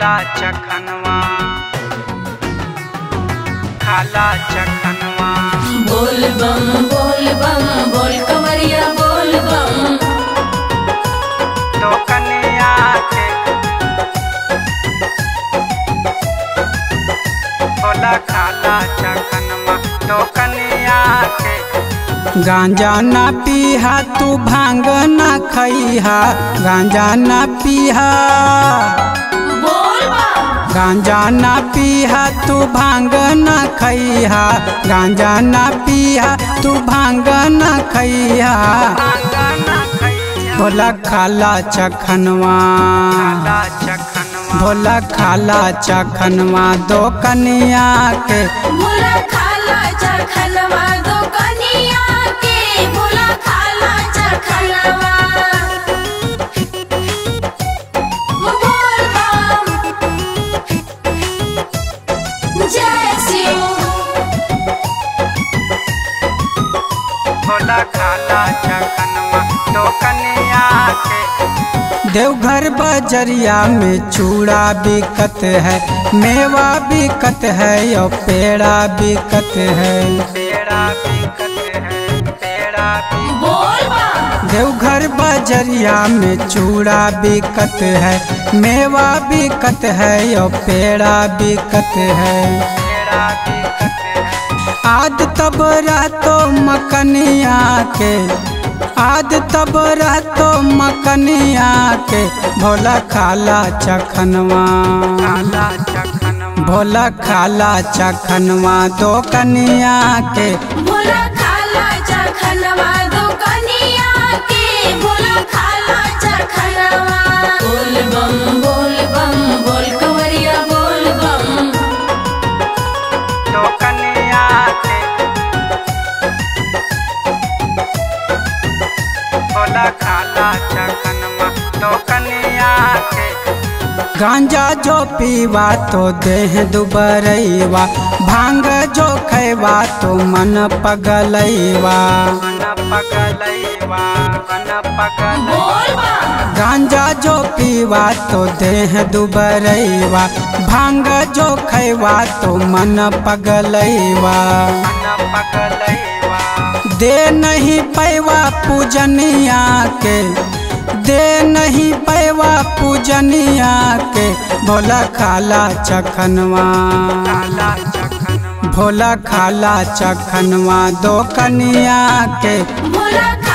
खाला चखनवा, खाला चखनवा। बोल बम बोल कमरिया बोल बम। तो कन्या के भोला खाला चखनवा, तो कन्या के। गांजा ना पीहा तू भांग ना खइहा, गांजा ना पीहा, बोल बम। गांजा ना पीहा तू भांग ना खइहा, गांजा ना पीहा तू भांग ना खइहा। भोला खाला चखनवा, भोला खाला चखनवा दो कन्या के। भोला खाला चखनवा दो कन्या के, भोला खाला चखनवा। बोल बम जय शिव। भोला खाला चखनवा दो कन्या के। देवघर बजरिया में चूड़ा बिकत है, मेवा बिकत है और पेड़ा बिकत है, पेड़ा बिकत है, पेड़ा बिकत। बोल बम। देवघर बजरिया में चूड़ा बिकत है, मेवा बिकत है और पेड़ा बिकत है, पेड़ा बिकत है। आद तब रातो मकनिया के, आद तब रातो मकनिया के। भोला खाला चखनवा, खाला चखनवा, भोला खाला चखनवा दो कन्या के। भोला खाला चखनवा दो कन्या के, भोला खाला चखनवा। बोल बम बोल कमरिया बोल बम। दो कन्या के भोला खाला चखनवा दो कन्या के। गांजा जो पीवा तो देह दुबरैवा, भांग जो खैवा तो मन पगलैवा, मन पगलैवा, मन पगलैवा। बोल बम। गांजा जो पीवा तो देह दुबरैवा, भांग जो खैवा तो मन पगलैवा, मन पगलैवा। दे नहीं पैवा पूजनिया के, दे नहीं पैवा पूजनिया के। भोला खाला चखनवा, खाला चखनवा, भोला खाला चखनवा दो कन्या के। भोला